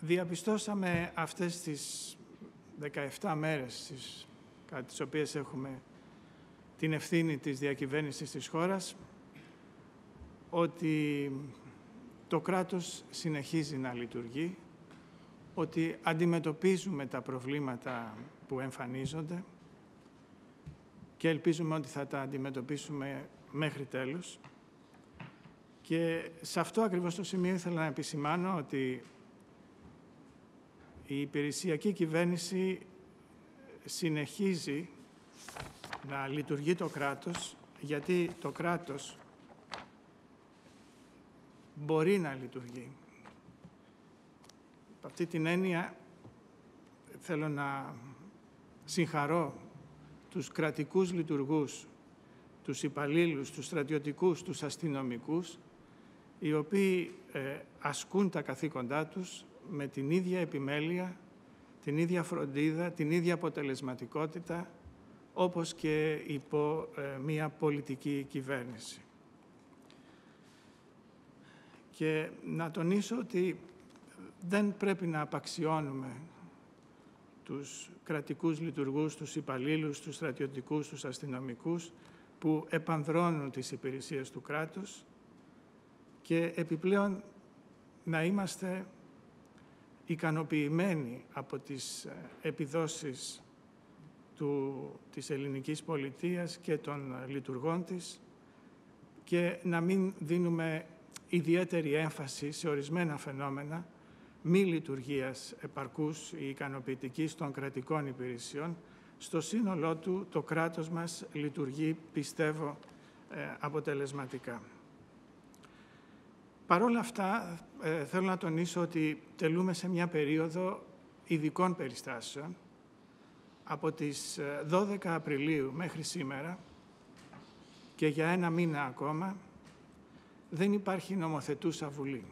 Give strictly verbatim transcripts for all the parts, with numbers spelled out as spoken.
Διαπιστώσαμε αυτές τις δεκαεπτά μέρες, τις, κατά τις οποίες έχουμε την ευθύνη της διακυβέρνησης της χώρας, ότι το κράτος συνεχίζει να λειτουργεί, ότι αντιμετωπίζουμε τα προβλήματα που εμφανίζονται και ελπίζουμε ότι θα τα αντιμετωπίσουμε μέχρι τέλους. Και σε αυτό ακριβώς το σημείο ήθελα να επισημάνω ότι η υπηρεσιακή κυβέρνηση συνεχίζει να λειτουργεί το κράτος, γιατί το κράτος μπορεί να λειτουργεί. Από αυτή την έννοια θέλω να συγχαρώ τους κρατικούς λειτουργούς, τους υπαλλήλους, τους στρατιωτικούς, τους αστυνομικούς, οι οποίοι ε, ασκούν τα καθήκοντά τους με την ίδια επιμέλεια, την ίδια φροντίδα, την ίδια αποτελεσματικότητα, όπως και υπό ε, μια πολιτική κυβέρνηση. Και να τονίσω ότι δεν πρέπει να απαξιώνουμε τους κρατικούς λειτουργούς, τους υπαλλήλους, τους στρατιωτικούς, τους αστυνομικούς που επανδρώνουν τις υπηρεσίες του κράτους και επιπλέον να είμαστε ικανοποιημένοι από τις επιδόσεις του, της ελληνικής πολιτείας και των λειτουργών της και να μην δίνουμε ιδιαίτερη έμφαση σε ορισμένα φαινόμενα μη λειτουργίας επαρκούς ή ικανοποιητικής των κρατικών υπηρεσιών. Στο σύνολό του το κράτος μας λειτουργεί, πιστεύω, αποτελεσματικά. Παρ' όλα αυτά, ε, θέλω να τονίσω ότι τελούμε σε μια περίοδο ειδικών περιστάσεων. Από τις δώδεκα Απριλίου μέχρι σήμερα και για ένα μήνα ακόμα δεν υπάρχει νομοθετούσα Βουλή.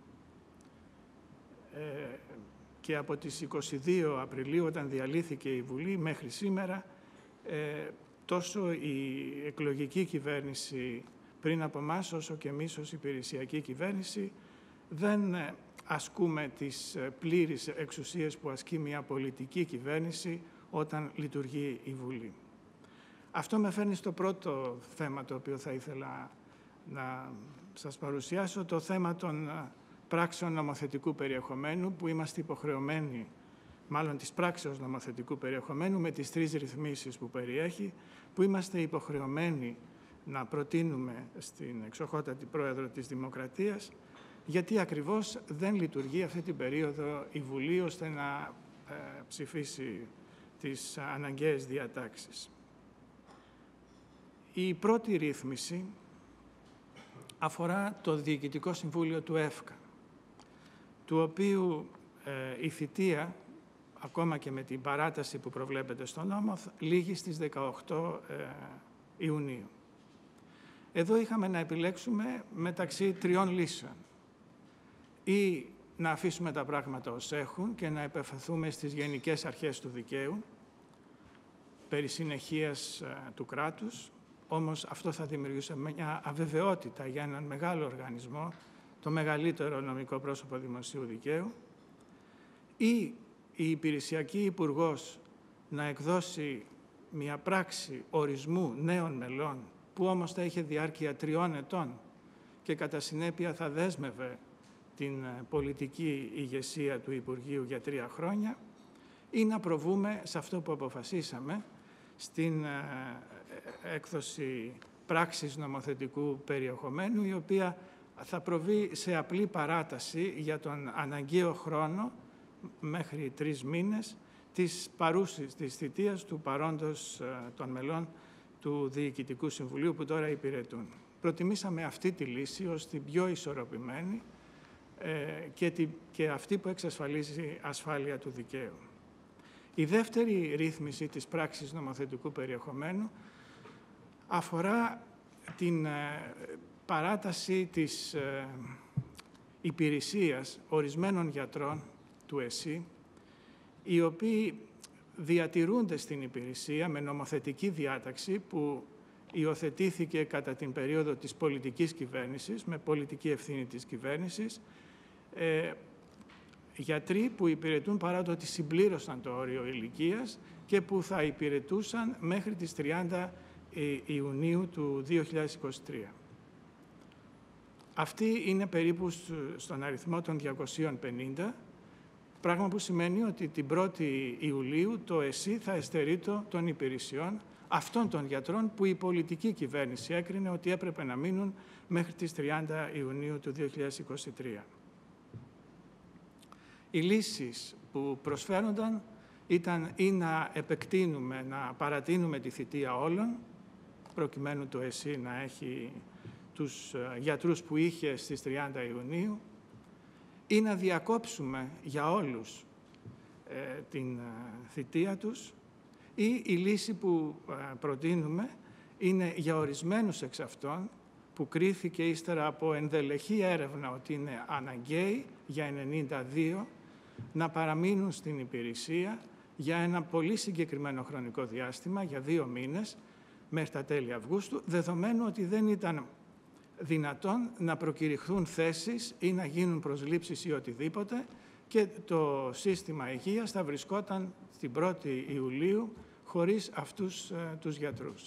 Ε, και από τις είκοσι δύο Απριλίου, όταν διαλύθηκε η Βουλή, μέχρι σήμερα, ε, τόσο η εκλογική κυβέρνηση πριν από εμάς, όσο και εμείς ως υπηρεσιακή κυβέρνηση, δεν ασκούμε τις πλήρεις εξουσίες που ασκεί μια πολιτική κυβέρνηση όταν λειτουργεί η Βουλή. Αυτό με φέρνει στο πρώτο θέμα το οποίο θα ήθελα να σας παρουσιάσω, το θέμα των πράξεων νομοθετικού περιεχομένου, που είμαστε υποχρεωμένοι, μάλλον της πράξεως νομοθετικού περιεχομένου, με τις τρεις ρυθμίσεις που περιέχει, που είμαστε υποχρεωμένοι να προτείνουμε στην εξοχότατη Πρόεδρο της Δημοκρατίας, γιατί ακριβώς δεν λειτουργεί αυτή την περίοδο η Βουλή ώστε να ε, ψηφίσει τις αναγκαίες διατάξεις. Η πρώτη ρύθμιση αφορά το Διοικητικό Συμβούλιο του ΕΦΚΑ, του οποίου ε, η θητεία, ακόμα και με την παράταση που προβλέπεται στο νόμο, λήγει στις δεκαοκτώ ε, Ιουνίου. Εδώ είχαμε να επιλέξουμε μεταξύ τριών λύσεων. Ή να αφήσουμε τα πράγματα ως έχουν και να επαφαθούμε στις γενικές αρχές του δικαίου, περί συνεχείας του κράτους, όμως αυτό θα δημιουργούσε μια αβεβαιότητα για έναν μεγάλο οργανισμό, το μεγαλύτερο νομικό πρόσωπο δημοσίου δικαίου, ή η υπηρεσιακή υπουργός να εκδώσει μια πράξη ορισμού νέων μελών, που όμως θα είχε διάρκεια τριών ετών και κατά συνέπεια θα δέσμευε την πολιτική ηγεσία του Υπουργείου για τρία χρόνια, ή να προβούμε σε αυτό που αποφασίσαμε, στην έκδοση πράξης νομοθετικού περιεχομένου, η οποία θα προβεί σε απλή παράταση για τον αναγκαίο χρόνο, μέχρι τρεις μήνες, της παρούσης της θητείας του παρόντος των μελών του Διοικητικού Συμβουλίου που τώρα υπηρετούν. Προτιμήσαμε αυτή τη λύση ως την πιο ισορροπημένη ε, και, τη, και αυτή που εξασφαλίζει ασφάλεια του δικαίου. Η δεύτερη ρύθμιση της πράξης νομοθετικού περιεχομένου αφορά την ε, παράταση της ε, υπηρεσίας ορισμένων γιατρών του ΕΣΥ, οι οποίοι διατηρούνται στην υπηρεσία με νομοθετική διάταξη που υιοθετήθηκε κατά την περίοδο της πολιτικής κυβέρνησης, με πολιτική ευθύνη της κυβέρνησης, ε, γιατροί που υπηρετούν παρά το ότι συμπλήρωσαν το όριο ηλικίας και που θα υπηρετούσαν μέχρι τις τριάντα Ιουνίου του δύο χιλιάδες είκοσι τρία. Αυτοί είναι περίπου στον αριθμό των διακοσίων πενήντα, πράγμα που σημαίνει ότι την πρώτη Ιουλίου το ΕΣΥ θα εστερείτο των υπηρεσιών αυτών των γιατρών που η πολιτική κυβέρνηση έκρινε ότι έπρεπε να μείνουν μέχρι τις τριάντα Ιουνίου του δύο χιλιάδες είκοσι τρία. Οι λύσεις που προσφέρονταν ήταν ή να επεκτείνουμε, να παρατείνουμε τη θητεία όλων, προκειμένου το ΕΣΥ να έχει τους γιατρούς που είχε στις τριάντα Ιουνίου, ή να διακόψουμε για όλους ε, την θητεία τους, ή η λύση που ε, προτείνουμε είναι για ορισμένους εξ αυτών, που κρίθηκε ύστερα από ενδελεχή έρευνα ότι είναι αναγκαίοι για ενενήντα δύο, να παραμείνουν στην υπηρεσία για ένα πολύ συγκεκριμένο χρονικό διάστημα, για δύο μήνες, μέχρι τα τέλη Αυγούστου, δεδομένου ότι δεν ήταν δυνατόν να προκηρυχθούν θέσεις ή να γίνουν προσλήψεις ή οτιδήποτε και το σύστημα υγείας θα βρισκόταν την πρώτη Ιουλίου χωρίς αυτούς ε, τους γιατρούς.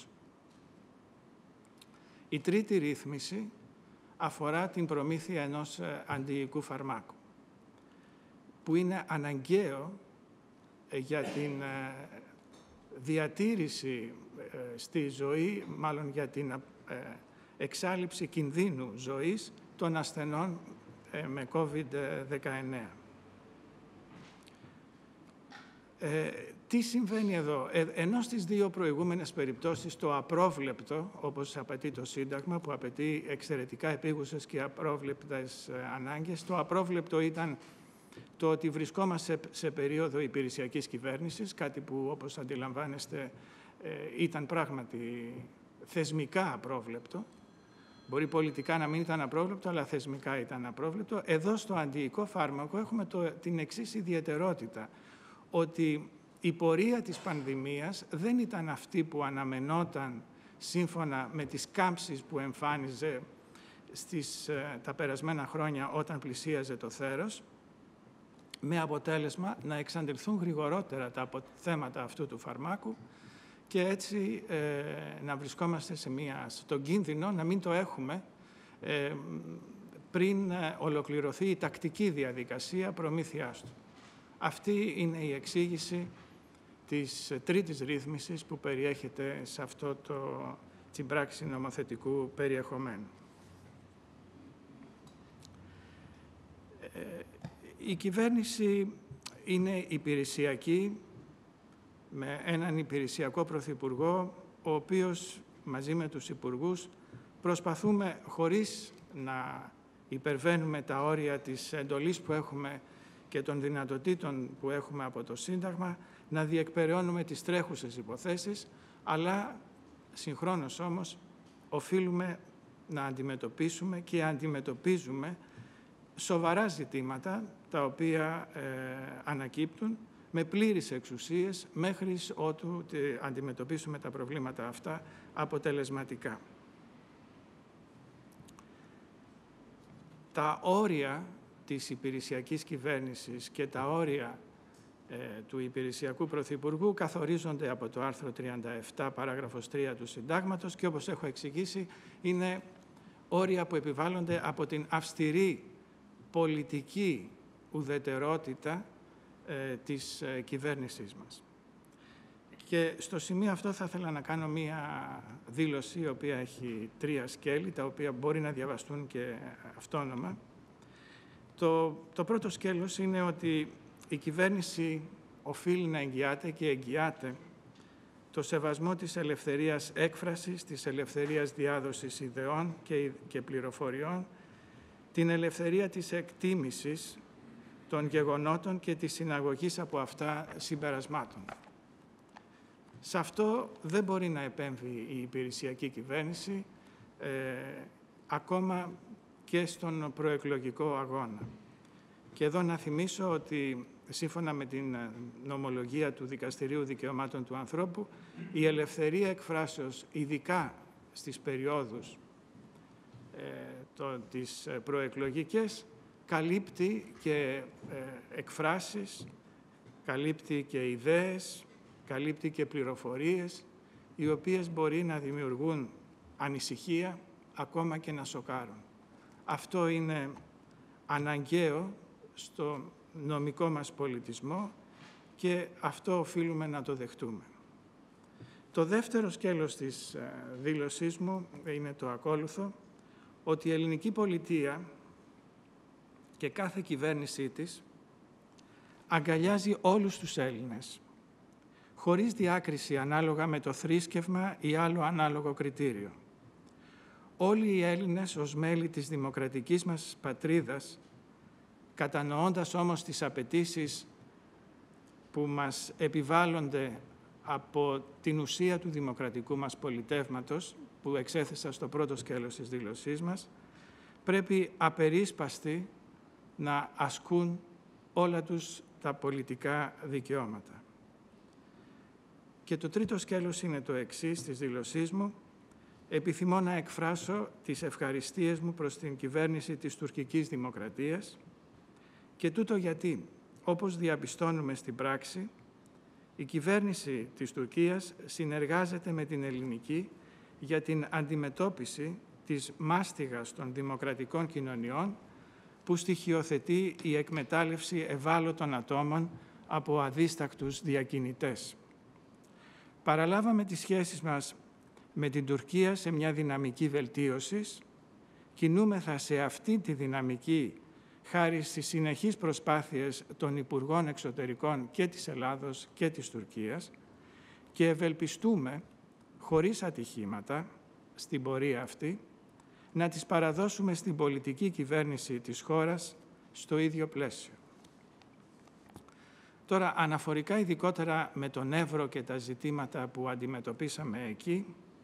Η τρίτη ρύθμιση αφορά την προμήθεια ενός ε, αντιϊκού φαρμάκου, που είναι αναγκαίο ε, για την ε, διατήρηση ε, στη ζωή, μάλλον για την ε, εξάλειψη κινδύνου ζωής των ασθενών ε, με κόβιντ δεκαεννέα. Ε, τι συμβαίνει εδώ? Ε, ενώ στις δύο προηγούμενες περιπτώσεις το απρόβλεπτο, όπως απαιτεί το Σύνταγμα, που απαιτεί εξαιρετικά επίγουσες και απρόβλεπτες ε, ανάγκες, το απρόβλεπτο ήταν το ότι βρισκόμαστε σε, σε περίοδο υπηρεσιακής κυβέρνησης, κάτι που, όπως αντιλαμβάνεστε, ε, ήταν πράγματι θεσμικά απρόβλεπτο. Μπορεί πολιτικά να μην ήταν απρόβλεπτο, αλλά θεσμικά ήταν απρόβλεπτο. Εδώ στο αντιϊκό φάρμακο έχουμε το, την εξής ιδιαιτερότητα, ότι η πορεία της πανδημίας δεν ήταν αυτή που αναμενόταν σύμφωνα με τις κάμψεις που εμφάνιζε στις, τα περασμένα χρόνια όταν πλησίαζε το θέρος, με αποτέλεσμα να εξαντληθούν γρηγορότερα τα θέματα αυτού του φαρμάκου και έτσι ε, να βρισκόμαστε σε μια, στον κίνδυνο να μην το έχουμε ε, πριν ολοκληρωθεί η τακτική διαδικασία προμήθειάς του. Αυτή είναι η εξήγηση της τρίτης ρύθμισης που περιέχεται σε αυτό το, την πράξη νομοθετικού περιεχομένου. Ε, η κυβέρνηση είναι υπηρεσιακή, με έναν υπηρεσιακό πρωθυπουργό, ο οποίος μαζί με τους υπουργούς προσπαθούμε, χωρίς να υπερβαίνουμε τα όρια της εντολής που έχουμε και των δυνατοτήτων που έχουμε από το Σύνταγμα, να διεκπεραιώνουμε τις τρέχουσες υποθέσεις, αλλά συγχρόνως όμως οφείλουμε να αντιμετωπίσουμε και αντιμετωπίζουμε σοβαρά ζητήματα τα οποία ε, ανακύπτουν με πλήρεις εξουσίες μέχρι ότου αντιμετωπίσουμε τα προβλήματα αυτά αποτελεσματικά. Τα όρια της υπηρεσιακής κυβέρνησης και τα όρια ε, του υπηρεσιακού πρωθυπουργού καθορίζονται από το άρθρο τριάντα επτά παράγραφος τρία του Συντάγματος και, όπως έχω εξηγήσει, είναι όρια που επιβάλλονται από την αυστηρή πολιτική ουδετερότητα ε, της ε, κυβέρνησής μας. Και στο σημείο αυτό θα ήθελα να κάνω μία δήλωση, η οποία έχει τρία σκέλη, τα οποία μπορεί να διαβαστούν και αυτόνομα. Το, το πρώτο σκέλος είναι ότι η κυβέρνηση οφείλει να εγγυάται και εγγυάται το σεβασμό της ελευθερίας έκφρασης, της ελευθερίας διάδοσης ιδεών και, και πληροφοριών, την ελευθερία της εκτίμησης των γεγονότων και της συναγωγής από αυτά συμπερασμάτων. Σε αυτό δεν μπορεί να επέμβει η υπηρεσιακή κυβέρνηση, ε, ακόμα και στον προεκλογικό αγώνα. Και εδώ να θυμίσω ότι, σύμφωνα με την νομολογία του Δικαστηρίου Δικαιωμάτων του Ανθρώπου, η ελευθερία εκφράσεως, ειδικά στις περιόδους ε, το, τις προεκλογικές, καλύπτει και ε, εκφράσεις, καλύπτει και ιδέες, καλύπτει και πληροφορίες, οι οποίες μπορεί να δημιουργούν ανησυχία, ακόμα και να σοκάρουν. Αυτό είναι αναγκαίο στο νομικό μας πολιτισμό και αυτό οφείλουμε να το δεχτούμε. Το δεύτερο σκέλος της δήλωσής μου είναι το ακόλουθο, ότι η ελληνική πολιτεία και κάθε κυβέρνησή της αγκαλιάζει όλους τους Έλληνες, χωρίς διάκριση ανάλογα με το θρήσκευμα ή άλλο ανάλογο κριτήριο. Όλοι οι Έλληνες ως μέλη της δημοκρατικής μας πατρίδας, κατανοώντας όμως τις απαιτήσεις που μας επιβάλλονται από την ουσία του δημοκρατικού μας πολιτεύματος, που εξέθεσα στο πρώτο σκέλος της δήλωσής μας, πρέπει απερίσπαστοι να ασκούν όλα τους τα πολιτικά δικαιώματα. Και το τρίτο σκέλος είναι το εξής της δήλωσής μου. Επιθυμώ να εκφράσω τις ευχαριστίες μου προς την κυβέρνηση της τουρκικής δημοκρατίας και τούτο γιατί, όπως διαπιστώνουμε στην πράξη, η κυβέρνηση της Τουρκίας συνεργάζεται με την ελληνική για την αντιμετώπιση της μάστιγας των δημοκρατικών κοινωνιών που στοιχειοθετεί η εκμετάλλευση ευάλωτων ατόμων από αδίστακτους διακινητές. Παραλάβαμε τις σχέσεις μας με την Τουρκία σε μια δυναμική βελτίωσης, κινούμεθα σε αυτή τη δυναμική χάρη στις συνεχείς προσπάθειες των Υπουργών Εξωτερικών και της Ελλάδος και της Τουρκίας και ευελπιστούμε, χωρίς ατυχήματα, στην πορεία αυτή, να τις παραδώσουμε στην πολιτική κυβέρνηση της χώρας στο ίδιο πλαίσιο. Τώρα, αναφορικά ειδικότερα με τον Εύρο και τα ζητήματα που αντιμετωπίσαμε εκεί,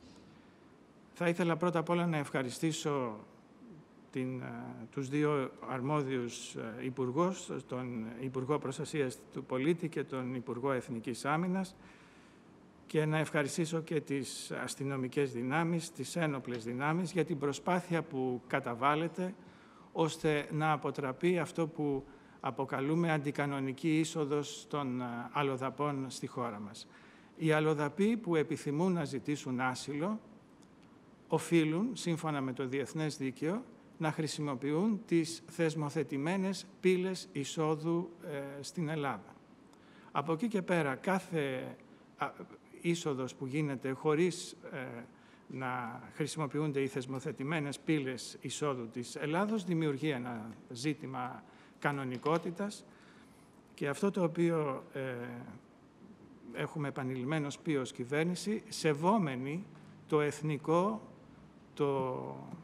θα ήθελα πρώτα απ' όλα να ευχαριστήσω την, τους δύο αρμόδιους υπουργούς, τον Υπουργό Προστασίας του Πολίτη και τον Υπουργό Εθνικής Άμυνας, και να ευχαριστήσω και τις αστυνομικές δυνάμεις, τις ένοπλες δυνάμεις, για την προσπάθεια που καταβάλλεται ώστε να αποτραπεί αυτό που αποκαλούμε αντικανονική είσοδος των αλλοδαπών στη χώρα μας. Οι αλλοδαποί που επιθυμούν να ζητήσουν άσυλο οφείλουν, σύμφωνα με το διεθνές δίκαιο, να χρησιμοποιούν τις θεσμοθετημένες πύλες εισόδου ε, στην Ελλάδα. Από εκεί και πέρα, κάθε α, είσοδος που γίνεται χωρίς ε, να χρησιμοποιούνται οι θεσμοθετημένες πύλες εισόδου της Ελλάδος δημιουργεί ένα ζήτημα κανονικότητας και αυτό το οποίο ε, έχουμε επανειλημμένως πει ως κυβέρνηση, σεβόμενοι το εθνικό, το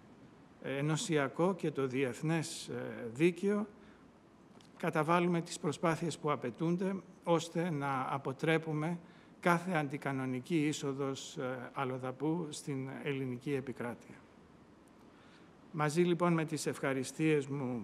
ενωσιακό και το διεθνές δίκαιο, καταβάλουμε τις προσπάθειες που απαιτούνται ώστε να αποτρέπουμε κάθε αντικανονική είσοδος αλλοδαπού στην ελληνική επικράτεια. Μαζί λοιπόν με τις ευχαριστίες μου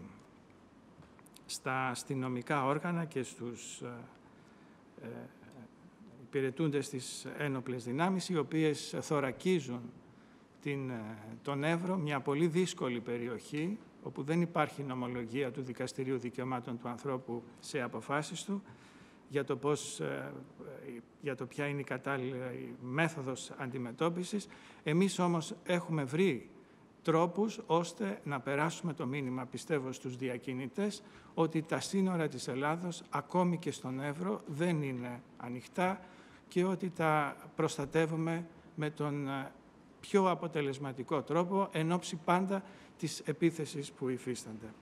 στα αστυνομικά όργανα και στους ε, υπηρετούντες στις ένοπλες δυνάμεις, οι οποίες θωρακίζουν την, τον Εύρο, μια πολύ δύσκολη περιοχή, όπου δεν υπάρχει νομολογία του Δικαστηρίου Δικαιωμάτων του Ανθρώπου σε αποφάσεις του, για το, πώς, για το ποια είναι η κατάλληλη μέθοδος αντιμετώπισης. Εμείς όμως έχουμε βρει τρόπους ώστε να περάσουμε το μήνυμα, πιστεύω, στους διακινητές, ότι τα σύνορα της Ελλάδος, ακόμη και στον Εύρο, δεν είναι ανοιχτά και ότι τα προστατεύουμε με τον πιο αποτελεσματικό τρόπο, εν ώψη πάντα της επίθεσης που υφίστανται.